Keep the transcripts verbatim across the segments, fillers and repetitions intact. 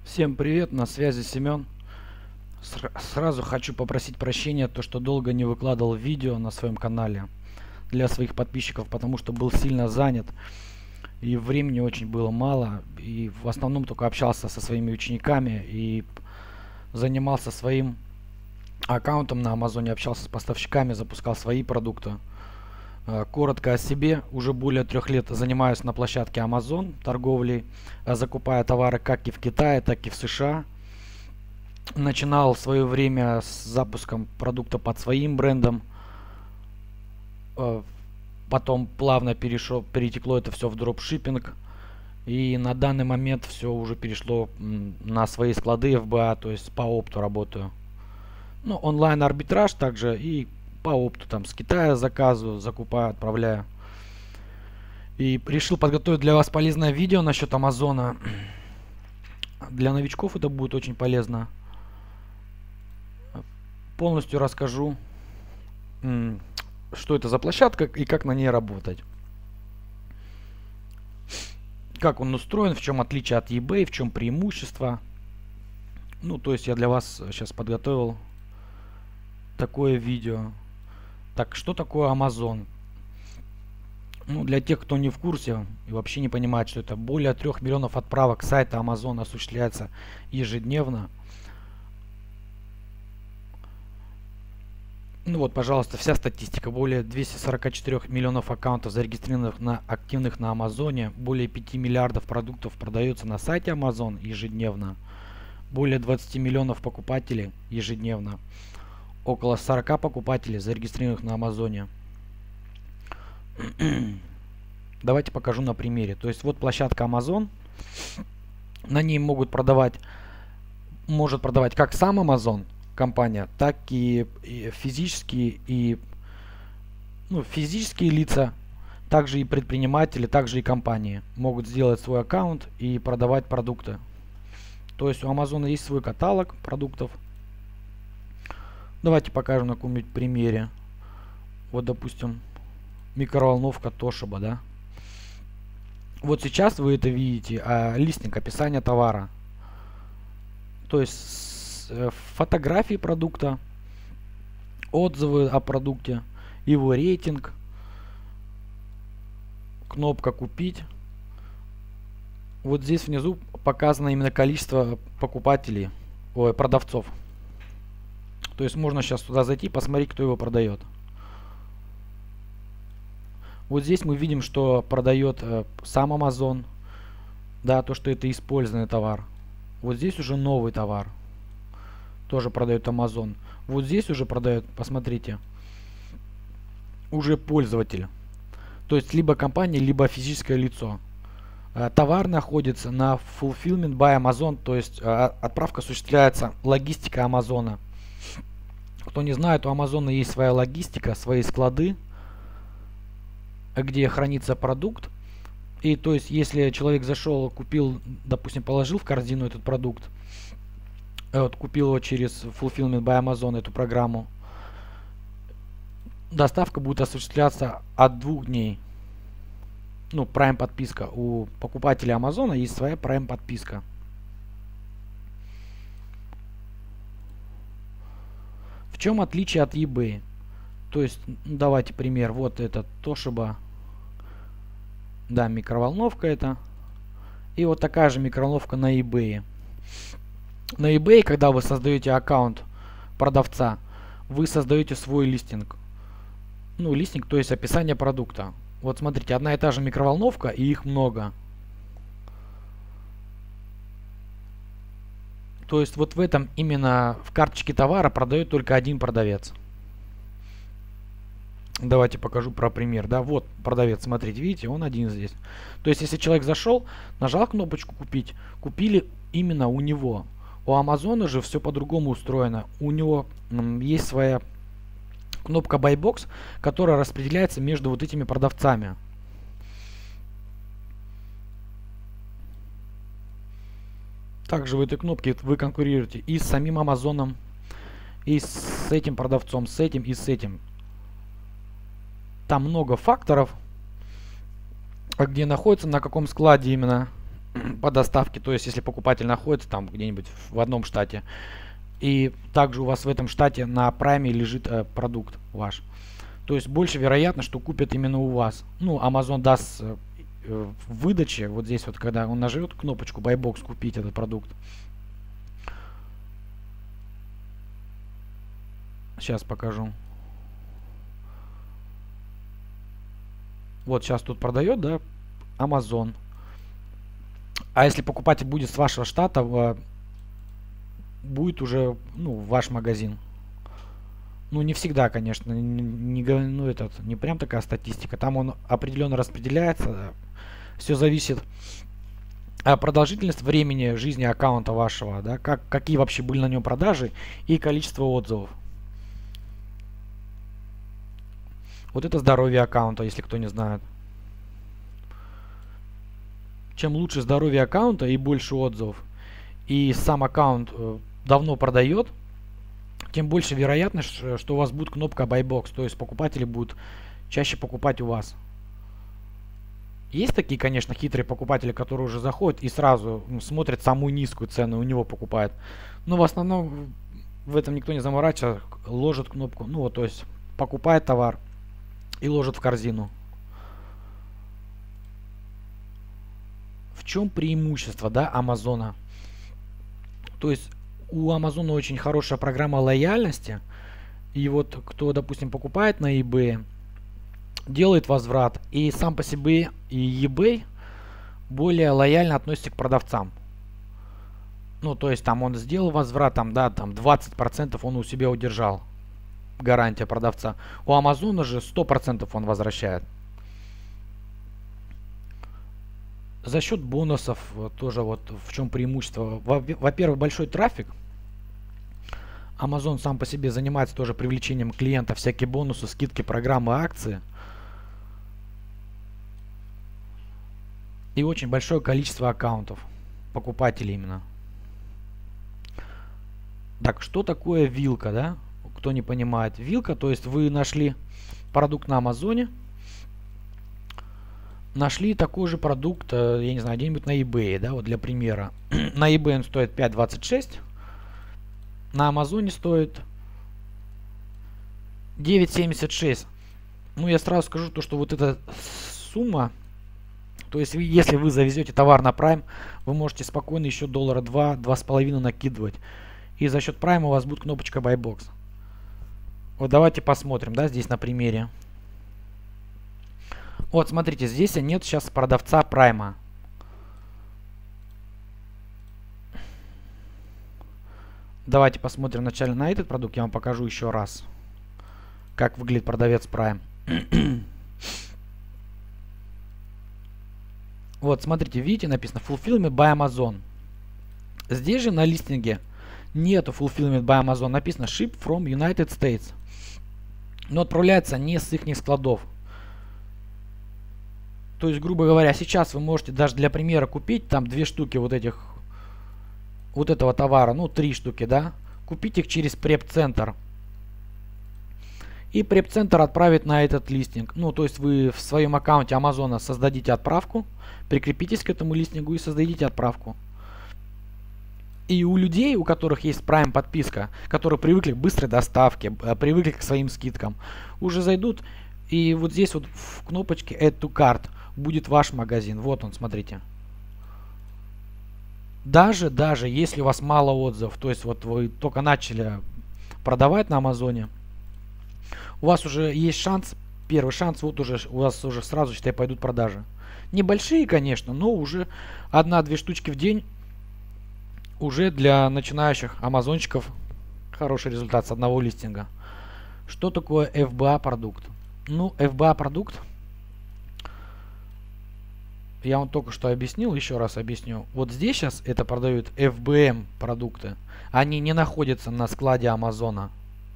Всем привет, на связи Семен. Сра- Сразу хочу попросить прощения, то что долго не выкладывал видео на своем канале для своих подписчиков, потому что был сильно занят и времени очень было мало, и в основном только общался со своими учениками и занимался своим аккаунтом на Амазоне, общался с поставщиками, запускал свои продукты. Э, Коротко о себе. Уже более трех лет занимаюсь на площадке Amazon торговлей, э, закупая товары как и в Китае, так и в США. Начинал в свое время с запуском продукта под своим брендом. Э, Потом плавно перешло, перетекло это все в дропшиппинг. И на данный момент все уже перешло м, на свои склады эф бэ а, то есть по опту работаю. Ну, онлайн арбитраж также и по опту там с Китая заказываю, закупаю, отправляю. И решил подготовить для вас полезное видео насчет Амазона. Для новичков это будет очень полезно. Полностью расскажу, м, что это за площадка и как на ней работать. Как он устроен, в чем отличие от eBay, в чем преимущество. Ну, то есть я для вас сейчас подготовил такое видео. Так, что такое Amazon? Ну, для тех, кто не в курсе и вообще не понимает, что это, более трех миллионов отправок с сайта Amazon осуществляется ежедневно. Ну вот, пожалуйста, вся статистика. Более двухсот сорока четырёх миллионов аккаунтов зарегистрированных на активных на Амазоне. Более пяти миллиардов продуктов продается на сайте Amazon ежедневно. Более двадцати миллионов покупателей ежедневно. Около сорока покупателей зарегистрированных на Амазоне. Давайте покажу на примере. То есть вот площадка Amazon. На ней могут продавать, может продавать как сам Amazon компания, так и, и физические и ну, физические лица, также и предприниматели, также и компании могут сделать свой аккаунт и продавать продукты. То есть у Амазона есть свой каталог продуктов. Давайте покажем на каком-нибудь примере. Вот, допустим, микроволновка Toshiba, да. Вот сейчас вы это видите, а, листинг, описание товара. То есть фотографии продукта, отзывы о продукте, его рейтинг, кнопка «Купить». Вот здесь внизу показано именно количество покупателей, ой, продавцов. То есть можно сейчас туда зайти и посмотреть, кто его продает. Вот здесь мы видим, что продает э, сам Amazon, да, то, что это использованный товар. Вот здесь уже новый товар. Тоже продает Amazon. Вот здесь уже продает, посмотрите, уже пользователь. То есть либо компания, либо физическое лицо. А, товар находится на Fulfillment by Amazon, то есть а, отправка осуществляется логистика Амазона. Кто не знает, у Амазона есть своя логистика, свои склады, где хранится продукт. И то есть если человек зашел, купил, допустим, положил в корзину этот продукт, вот, купил его через Fulfillment by Amazon, эту программу, доставка будет осуществляться от двух дней. Ну, Prime подписка. У покупателя Амазона есть своя Prime подписка. В чем отличие от eBay? То есть, давайте пример. Вот это Toshiba. Да, микроволновка это. И вот такая же микроволновка на eBay. На eBay, когда вы создаете аккаунт продавца, вы создаете свой листинг. Ну, листинг, то есть описание продукта. Вот смотрите, одна и та же микроволновка, и их много. То есть вот в этом именно в карточке товара продает только один продавец. Давайте покажу про пример. Да, вот продавец, смотрите, видите, он один здесь. То есть если человек зашел, нажал кнопочку «Купить», купили именно у него. У Амазона же все по-другому устроено. У него м, есть своя кнопка Buy Box, которая распределяется между вот этими продавцами. Также в этой кнопке вы конкурируете и с самим Амазоном, и с этим продавцом, с этим и с этим. Там много факторов, где находится, на каком складе именно по доставке. То есть, если покупатель находится там где-нибудь в одном штате, и также у вас в этом штате на прайме лежит э, продукт ваш, то есть больше вероятно, что купят именно у вас. Ну, Amazon даст э, в выдаче, вот здесь вот, когда он нажмет кнопочку Buy Box, купить этот продукт. Сейчас покажу. Вот сейчас тут продает, да, Amazon. А если покупатель будет с вашего штата, э, будет уже, ну, ваш магазин. Ну, не всегда, конечно, не, не, ну, этот, не прям такая статистика. Там он определенно распределяется. Все зависит от продолжительности времени жизни аккаунта вашего, да, как, какие вообще были на нем продажи и количество отзывов. Вот это здоровье аккаунта, если кто не знает. Чем лучше здоровье аккаунта и больше отзывов, и сам аккаунт э, давно продает, тем больше вероятность, что у вас будет кнопка Buy Box, то есть покупатели будут чаще покупать у вас. Есть такие, конечно, хитрые покупатели, которые уже заходят и сразу ну, смотрят самую низкую цену, у него покупают. Но в основном в этом никто не заморачивается, ложит кнопку, ну вот, то есть покупает товар и ложит в корзину. В чем преимущество, да, Амазона? То есть у Амазона очень хорошая программа лояльности. И вот кто, допустим, покупает на eBay, делает возврат. И сам по себе и eBay более лояльно относится к продавцам. Ну, то есть там он сделал возврат, там, да, там двадцать процентов он у себя удержал. Гарантия продавца. У Амазона же сто процентов он возвращает. За счет бонусов тоже вот в чем преимущество. Во-первых, большой трафик. Amazon сам по себе занимается тоже привлечением клиентов, всякие бонусы, скидки, программы, акции. И очень большое количество аккаунтов, покупателей именно. Так, что такое вилка, да? Кто не понимает. Вилка, то есть вы нашли продукт на Амазоне, нашли такой же продукт, я не знаю, где-нибудь на eBay, да, вот для примера. На eBay он стоит пять двадцать шесть, на Амазоне стоит девять семьдесят шесть. Ну, я сразу скажу то, что вот эта сумма, то есть если вы завезете товар на Prime, вы можете спокойно еще доллара два, два с половиной накидывать. И за счет Prime у вас будет кнопочка Buy Box. Вот давайте посмотрим, да, здесь на примере. Вот, смотрите, здесь нет сейчас продавца Прайма. Давайте посмотрим вначале на этот продукт. Я вам покажу еще раз, как выглядит продавец Prime. Вот, смотрите, видите, написано Fulfillment by Amazon. Здесь же на листинге нету Fulfillment by Amazon. Написано Ship from United States. Но отправляется не с их складов. То есть, грубо говоря, сейчас вы можете даже для примера купить там две штуки вот этих, вот этого товара, ну три штуки, да, купить их через преп-центр. И преп-центр отправит на этот листинг. Ну, то есть вы в своем аккаунте Амазона создадите отправку, прикрепитесь к этому листингу и создадите отправку. И у людей, у которых есть Prime подписка, которые привыкли к быстрой доставке, привыкли к своим скидкам, уже зайдут и вот здесь вот в кнопочке Add to Cart будет ваш магазин. Вот он, смотрите. Даже, даже если у вас мало отзывов, то есть вот вы только начали продавать на Амазоне, у вас уже есть шанс, первый шанс, вот уже у вас уже сразу, считай, пойдут продажи. Небольшие, конечно, но уже одна-две штучки в день уже для начинающих амазончиков хороший результат с одного листинга. Что такое эф би эй продукт? Ну, эф би эй продукт, я вам только что объяснил, еще раз объясню. Вот здесь сейчас это продают эф би эм продукты. Они не находятся на складе Амазона.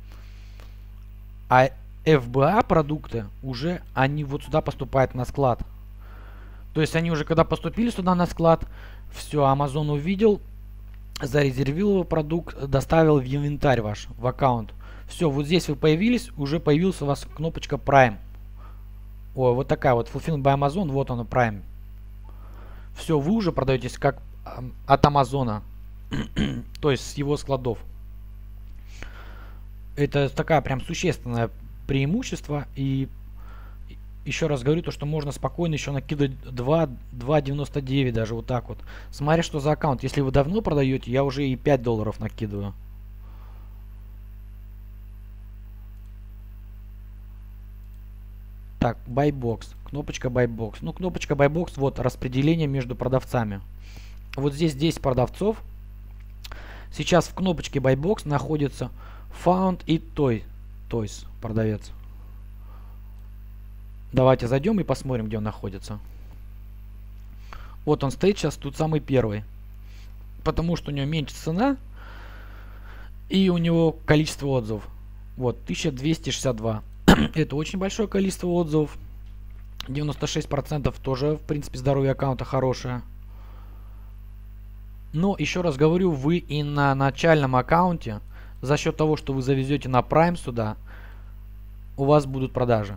А эф би эй продукты уже, они вот сюда поступают на склад. То есть они уже когда поступили сюда на склад, все, Амазон увидел, зарезервировал продукт, доставил в инвентарь ваш, в аккаунт. Все, вот здесь вы появились, уже появилась у вас кнопочка Prime. Ой, вот такая вот Fulfillment by Amazon, вот она Prime. Все, вы уже продаетесь как от Амазона, то есть с его складов. Это такая прям существенное преимущество. И еще раз говорю, то, что можно спокойно еще накидывать два девяносто девять даже вот так вот. Смотря что за аккаунт. Если вы давно продаете, я уже и пять долларов накидываю. Так, Buybox. Кнопочка Buybox. Ну, кнопочка Buybox, вот распределение между продавцами. Вот здесь десять продавцов. Сейчас в кнопочке Buybox находится Found и Toy. Toys продавец. Давайте зайдем и посмотрим, где он находится. Вот он стоит сейчас, тут самый первый. Потому что у него меньше цена. И у него количество отзывов. Вот, тысяча двести шестьдесят два. Это очень большое количество отзывов. девяносто шесть процентов тоже, в принципе, здоровье аккаунта хорошее. Но, еще раз говорю, вы и на начальном аккаунте, за счет того, что вы завезете на Prime сюда, у вас будут продажи.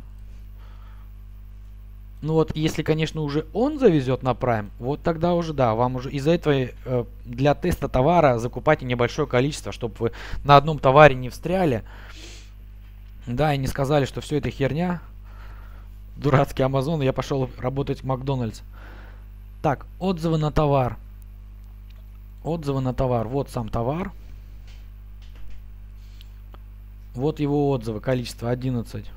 Ну вот, если, конечно, уже он завезет на Prime, вот тогда уже, да, вам уже из-за этого э, для теста товара закупайте небольшое количество, чтобы вы на одном товаре не встряли. Да, и не сказали, что все это херня. Дурацкий Amazon, я пошел работать в Макдональдс. Так, отзывы на товар. Отзывы на товар. Вот сам товар. Вот его отзывы. Количество одиннадцать.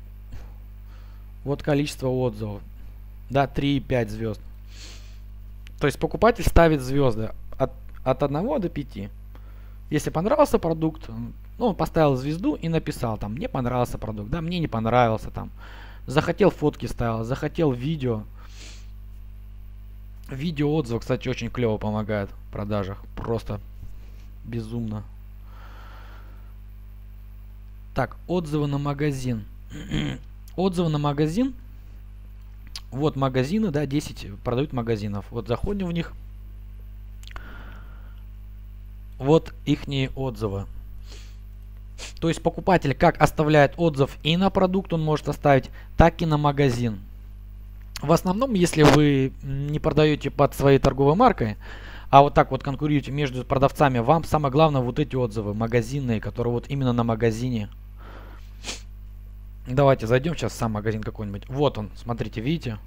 Вот количество отзывов. Да, три и пять звезд. То есть покупатель ставит звезды от, от одного до пяти. Если понравился продукт, ну, он поставил звезду и написал там: мне понравился продукт, да, мне не понравился там. Захотел, фотки ставил, захотел, видео. Видео отзывы, кстати, очень клево помогает в продажах. Просто безумно. Так, отзывы на магазин. Отзывы на магазин. Вот магазины, да, десять продают магазинов. Вот заходим в них. Вот ихние отзывы. То есть покупатель как оставляет отзыв и на продукт он может оставить, так и на магазин. В основном, если вы не продаете под своей торговой маркой, а вот так вот конкурируете между продавцами, вам самое главное вот эти отзывы магазинные, которые вот именно на магазине. Давайте зайдем сейчас в сам магазин какой-нибудь. Вот он, смотрите, видите?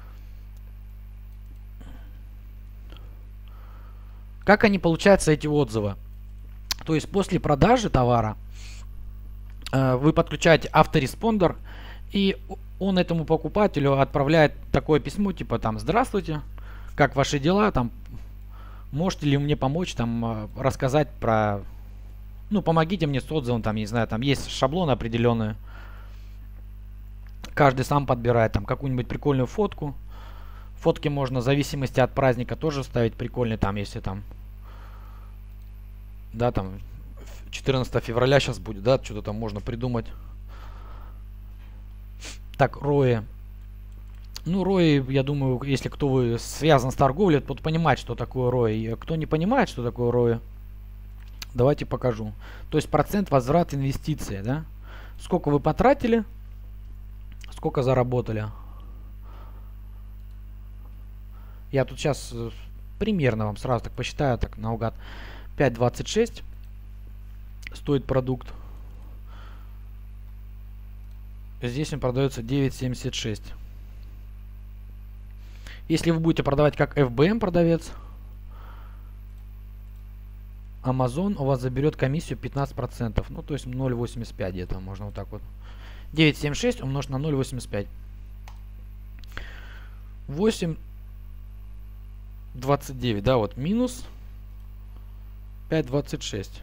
Как они получаются, эти отзывы? То есть после продажи товара э, вы подключаете автореспондер, и он этому покупателю отправляет такое письмо, типа там: здравствуйте, как ваши дела, там, можете ли мне помочь, там, рассказать про, ну, помогите мне с отзывом, там, не знаю, там есть шаблоны определенные. Каждый сам подбирает там какую-нибудь прикольную фотку. Фотки можно в зависимости от праздника тоже ставить прикольные, там, если там, да, там четырнадцатое февраля сейчас будет, да, что-то там можно придумать. Так, рои. Ну, рои, я думаю, если кто вы связан с торговлей, тот понимает, что такое рои. Кто не понимает, что такое рои, давайте покажу. То есть процент возврат инвестиций, да? Сколько вы потратили, сколько заработали. Я тут сейчас примерно вам сразу так посчитаю, так наугад. пять двадцать шесть стоит продукт. Здесь он продается девять семьдесят шесть. Если вы будете продавать как эф бэ эм продавец, Amazon у вас заберет комиссию пятнадцать процентов. Ну, то есть ноль восемьдесят пять где-то. Можно вот так вот. девять семьдесят шесть умножить на ноль восемьдесят пять. восемь двадцать девять, да, вот минус пять двадцать шесть.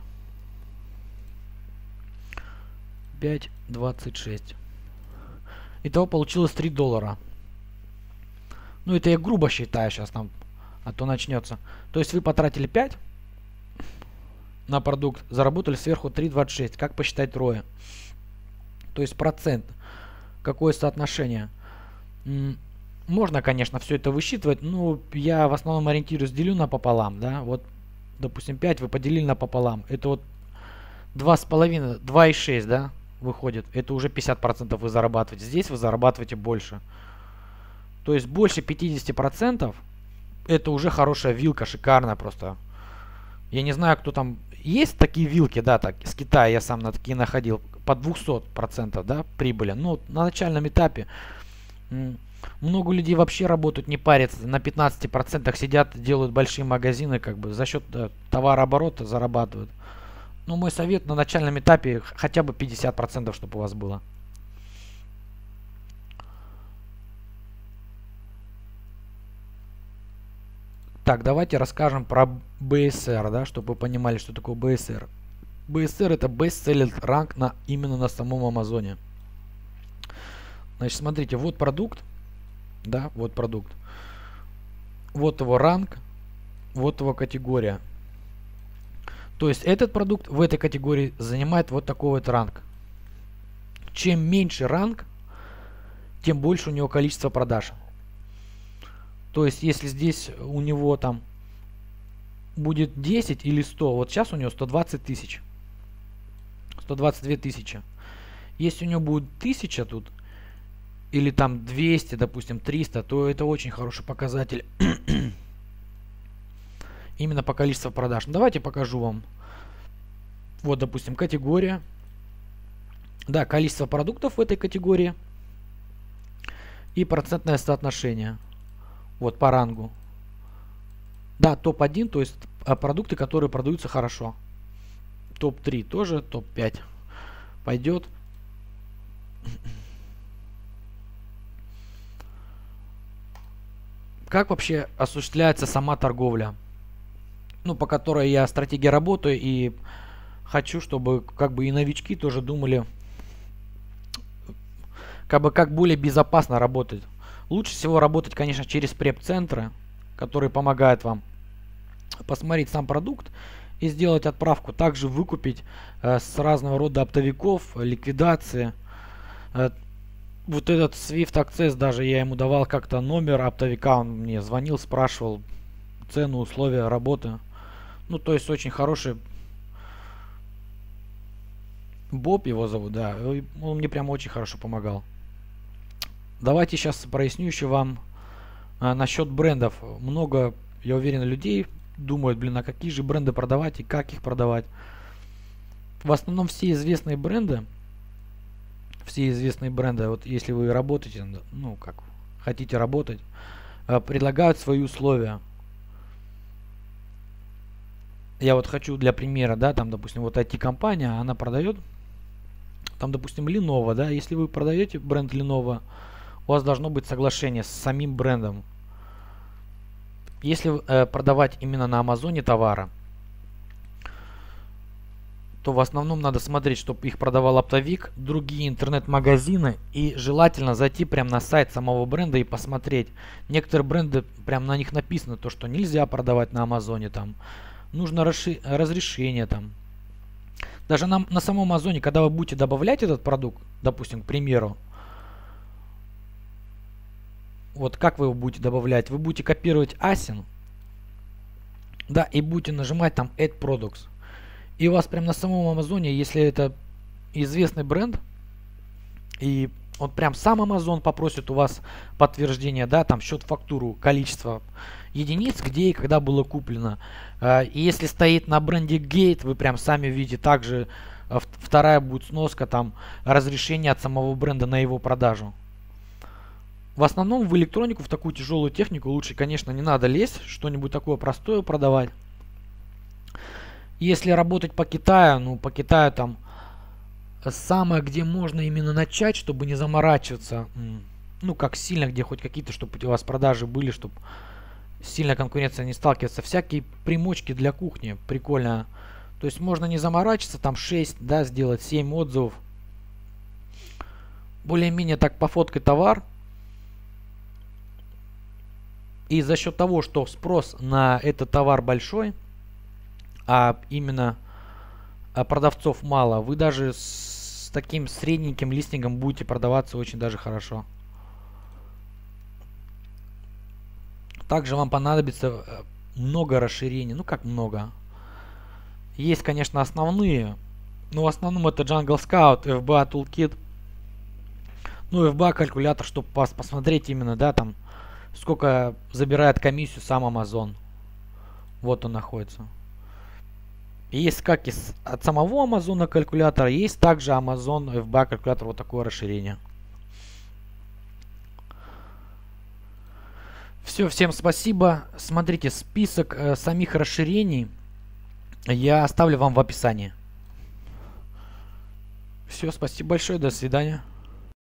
пять двадцать шесть. Итого получилось три доллара. Ну, это я грубо считаю сейчас там, а то начнется. То есть вы потратили пять на продукт, заработали сверху три двадцать шесть. Как посчитать рои? То есть процент. Какое соотношение? Можно, конечно, все это высчитывать, но я в основном ориентируюсь, делю напополам, да. Вот, допустим, пять вы поделили напополам. Это вот два с половиной, два и шесть, да, выходит. Это уже пятьдесят процентов вы зарабатываете. Здесь вы зарабатываете больше. То есть больше пятидесяти процентов это уже хорошая вилка, шикарная просто. Я не знаю, кто там... Есть такие вилки, да, так, с Китая я сам на такие находил, по двухсот процентов, да, прибыли. Но на начальном этапе много людей вообще работают, не парятся, на пятнадцати процентах сидят, делают большие магазины, как бы за счет да, товарооборота зарабатывают. Но мой совет на начальном этапе хотя бы пятьдесят процентов, чтобы у вас было. Так, давайте расскажем про би эс эр, да, чтобы вы понимали, что такое би эс эр. би эс эр это Best Seller Rank на, именно на самом Амазоне. Значит, смотрите, вот продукт, да, вот продукт. Вот его ранг, вот его категория. То есть этот продукт в этой категории занимает вот такой вот ранг. Чем меньше ранг, тем больше у него количество продаж. То есть, если здесь у него там будет десять или сто, вот сейчас у него сто двадцать тысяч, сто двадцать две тысячи. Если у него будет тысяча тут, или там двести, допустим, триста, то это очень хороший показатель именно по количеству продаж. Давайте покажу вам. Вот, допустим, категория. Да, количество продуктов в этой категории и процентное соотношение. Вот по рангу. Да, топ один, то есть продукты, которые продаются хорошо. топ три тоже, топ пять пойдет. Как вообще осуществляется сама торговля? Ну, по которой я стратегия работаю, и хочу, чтобы как бы и новички тоже думали, как бы как более безопасно работать. Лучше всего работать, конечно, через преп-центры, которые помогают вам посмотреть сам продукт и сделать отправку. Также выкупить э, с разного рода оптовиков, ликвидации. Э, вот этот Swift Access, даже я ему давал как-то номер оптовика, он мне звонил, спрашивал цену, условия работы. Ну, то есть очень хороший Боб его зовут, да, он мне прям очень хорошо помогал. Давайте сейчас проясню еще вам а, насчет брендов. Много, я уверен, людей думают, блин, а какие же бренды продавать и как их продавать. В основном все известные бренды, все известные бренды, вот если вы работаете, ну как хотите работать, а, предлагают свои условия. Я вот хочу для примера, да, там, допустим, вот ай ти-компания, она продает, там, допустим, Lenovo, да, если вы продаете бренд Lenovo, у вас должно быть соглашение с самим брендом. Если э, продавать именно на Амазоне товары, то в основном надо смотреть, чтобы их продавал оптовик, другие интернет-магазины, и желательно зайти прямо на сайт самого бренда и посмотреть. Некоторые бренды, прям на них написано то, что нельзя продавать на Амазоне, там нужно разрешение там. Даже на, на самом Амазоне, когда вы будете добавлять этот продукт, допустим, к примеру, вот как вы его будете добавлять? Вы будете копировать асин, да, и будете нажимать там Add Products. И у вас прям на самом Амазоне, если это известный бренд, и он прям сам Амазон попросит у вас подтверждение, да, там счет, фактуру, количество единиц, где и когда было куплено. И если стоит на бренде Gate, вы прям сами видите, также вторая будет сноска, там разрешение от самого бренда на его продажу. В основном в электронику, в такую тяжелую технику лучше, конечно, не надо лезть, что-нибудь такое простое продавать. Если работать по Китаю, ну по Китаю там самое, где можно именно начать, чтобы не заморачиваться, ну как сильно, где хоть какие-то, чтобы у вас продажи были, чтобы сильно конкуренция не сталкиваться. Всякие примочки для кухни, прикольно. То есть можно не заморачиваться, там шесть, да, сделать семь отзывов. Более-менее так пофоткать товар. И за счет того, что спрос на этот товар большой, а именно продавцов мало, вы даже с таким средненьким листингом будете продаваться очень даже хорошо. Также вам понадобится много расширений. Ну как много? Есть, конечно, основные. Но в основном это Jungle Scout, эф би эй Toolkit. Ну, эф би эй калькулятор, чтобы посмотреть именно, да, там сколько забирает комиссию сам Amazon. Вот он находится. Есть как из, от самого Амазона калькулятора, есть также Amazon эф би эй калькулятор, вот такое расширение. Все, всем спасибо. Смотрите, список э, самих расширений я оставлю вам в описании. Все, спасибо большое, до свидания.